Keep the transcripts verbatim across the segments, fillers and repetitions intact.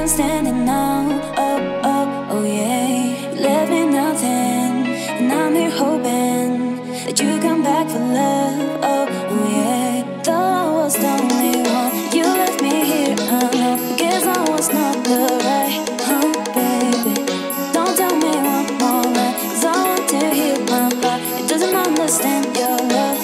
can't stand it now. Oh, oh, oh yeah. You left me nothing, and I'm here hoping that you come back for love. Oh, oh yeah. Though I was the only one, you left me here alone. Guess I was not the right, oh baby. Don't tell me one more lie, 'cause I want to heal my heart. It doesn't understand your love.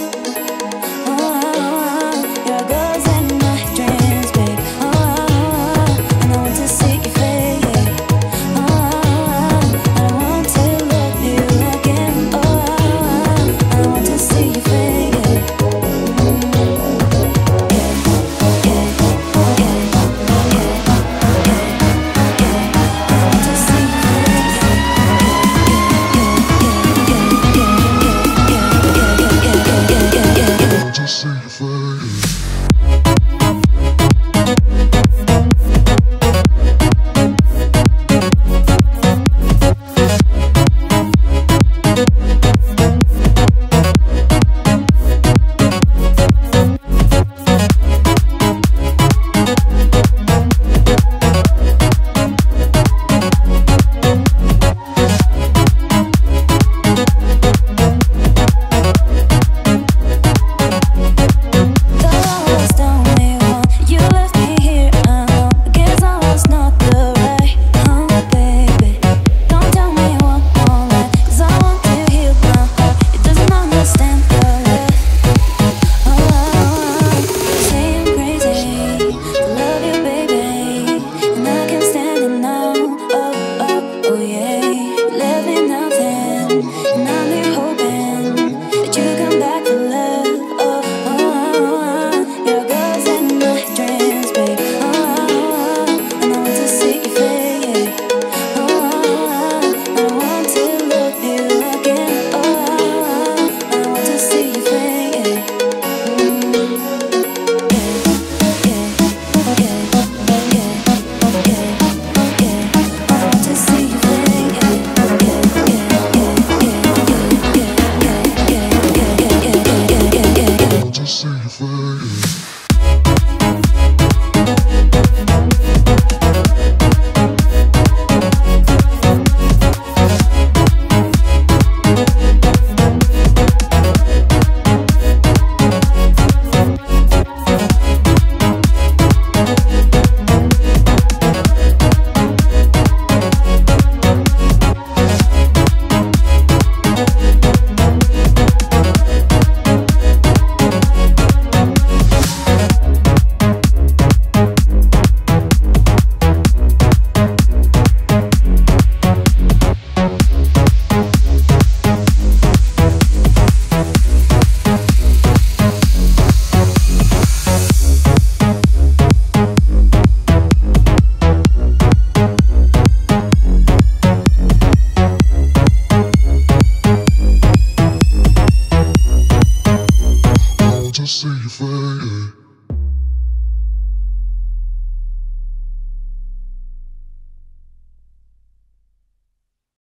See you fade.